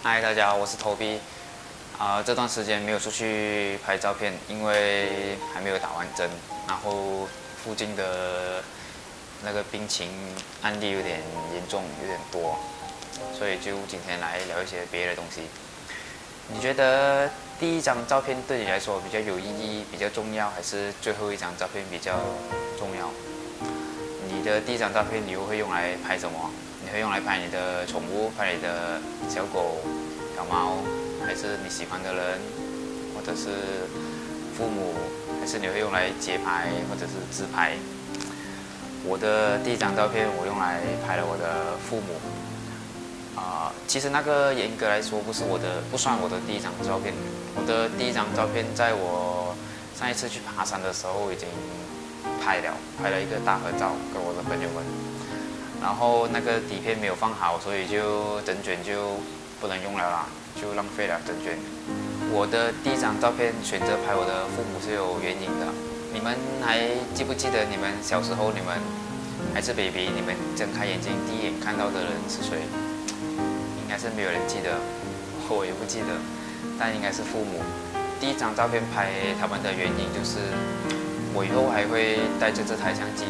嗨，大家好，我是投币。这段时间没有出去拍照片，因为还没有打完针，然后附近的那个病情案例有点严重，有点多，所以就今天来聊一些别的东西。你觉得第一张照片对你来说比较有意义、比较重要，还是最后一张照片比较重要？你的第一张照片你又会用来拍什么？你会用来拍你的宠物，拍你的小狗、小猫，还是你喜欢的人，或者是父母，还是你会用来街拍或者是自拍？我的第一张照片我用来拍了我的父母。其实那个严格来说不算我的第一张照片。我的第一张照片在我上一次去爬山的时候已经拍了一个大合照，跟我的朋友们。然后那个底片没有放好，所以就整卷就不能用了啦，就浪费了整卷。我的第一张照片选择拍我的父母是有原因的。你们还记不记得你们小时候，你们还是 baby， 你们睁开眼睛第一眼看到的人是谁？应该是没有人记得，我也不记得，但应该是父母。第一张照片拍他们的原因就是，我以后还会带着这台相机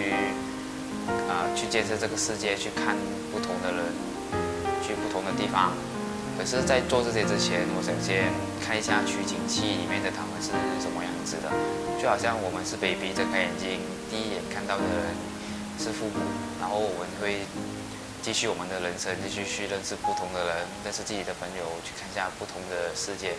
去见识这个世界，去看不同的人，去不同的地方。可是，在做这些之前，我想先看一下取景器里面的他们是什么样子的。就好像我们是 baby， 睁开眼睛第一眼看到的人是父母，然后我们会继续我们的人生，继续去认识不同的人，认识自己的朋友，去看一下不同的世界。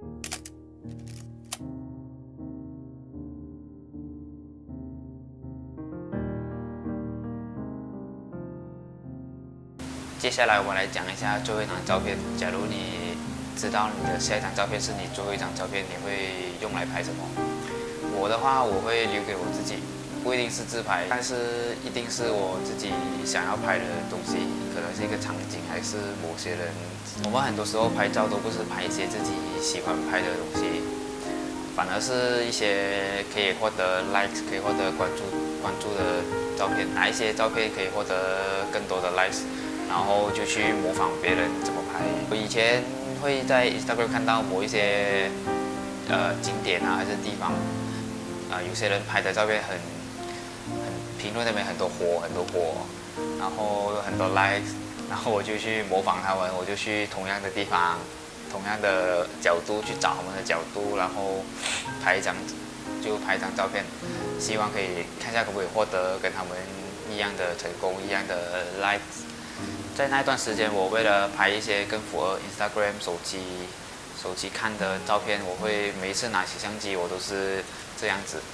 接下来我们来讲一下最后一张照片。假如你知道你的下一张照片是你最后一张照片，你会用来拍什么？我的话，我会留给我自己，不一定是自拍，但是一定是我自己想要拍的东西，可能是一个场景，还是某些人。我们很多时候拍照都不是拍一些自己喜欢拍的东西，反而是一些可以获得 likes、可以获得关注的照片。哪一些照片可以获得更多的 likes？然后就去模仿别人怎么拍。我以前会在 Instagram 看到某一些景点啊，还是地方有些人拍的照片很评论那边很多火，然后有很多 likes， 然后我就去模仿他们，我就去同样的地方、同样的角度去找他们的角度，然后拍一张照片，希望可以看一下可不可以获得跟他们一样的成功，一样的 likes。在那段时间，我为了拍一些更符合 Instagram 手机看的照片，我会每一次拿起相机，我都是这样子，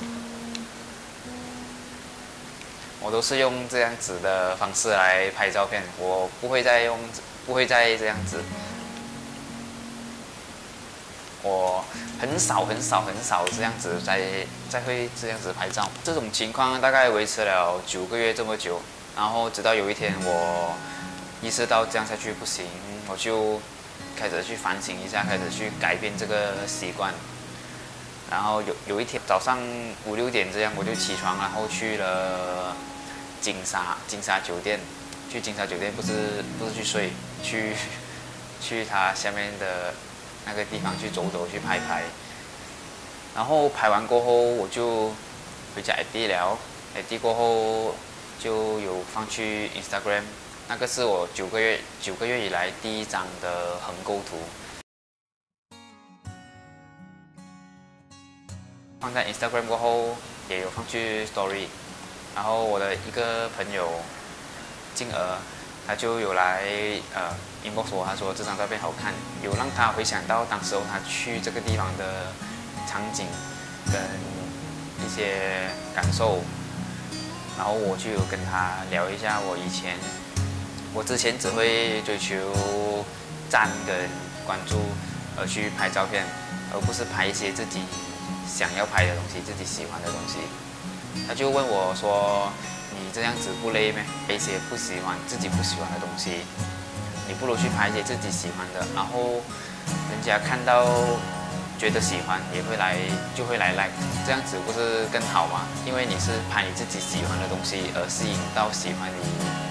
我都是用这样子的方式来拍照片，我不会再这样子，我很少这样子再会这样子拍照。这种情况大概维持了9个月这么久，然后直到有一天我意识到这样下去不行，我就开始去反省一下，开始去改变这个习惯。然后有一天早上5、6点这样，我就起床，然后去了金沙酒店。去金沙酒店不是去睡，去它下面的那个地方去走去拍。然后拍完过后，我就回家 edit 了，edit 过后就有放去 Instagram。那个是我9个月以来第一张的横构图，放在 Instagram 过后也有放去 Story， 然后我的一个朋友静儿，他就有来inbox 我，他说这张照片好看，有让他回想到当时候他去这个地方的场景跟一些感受，然后我就有跟他聊一下我之前只会追求赞跟关注而去拍照片，而不是拍一些自己想要拍的东西，自己喜欢的东西。他就问我说：“你这样子不累吗？拍一些自己不喜欢的东西，你不如去拍一些自己喜欢的，然后人家看到觉得喜欢就会来 like， 这样子不是更好吗？因为你是拍你自己喜欢的东西，而吸引到喜欢你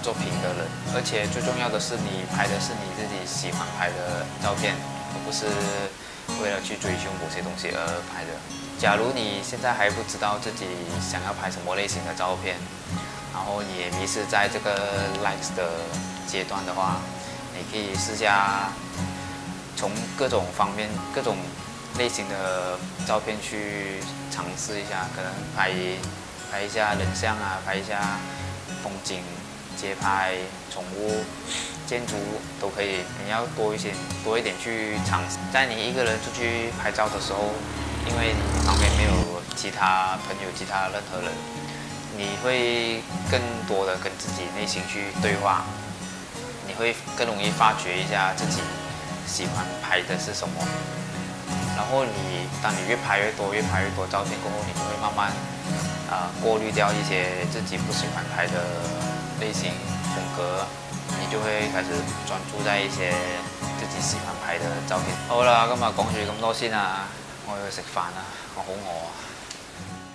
作品的人，而且最重要的是，你拍的是你自己喜欢拍的照片，而不是为了去追求某些东西而拍的。假如你现在还不知道自己想要拍什么类型的照片，然后你也迷失在这个 likes 的阶段的话，你可以试下从各种方面、各种类型的照片去尝试一下，可能拍一下人像啊，拍一下风景、街拍、宠物、建筑都可以。你要多一点去尝试。在你一个人出去拍照的时候，因为你旁边没有其他朋友、其他任何人，你会更多的跟自己内心去对话，你会更容易发掘一下自己喜欢拍的是什么。然后当你越拍越多照片过后，你就会慢慢过滤掉一些自己不喜欢拍的类型风格，你就会开始专注在一些自己喜欢拍的照片。好啦，今日講住咁多先啊，我要去食飯啦，我好餓啊。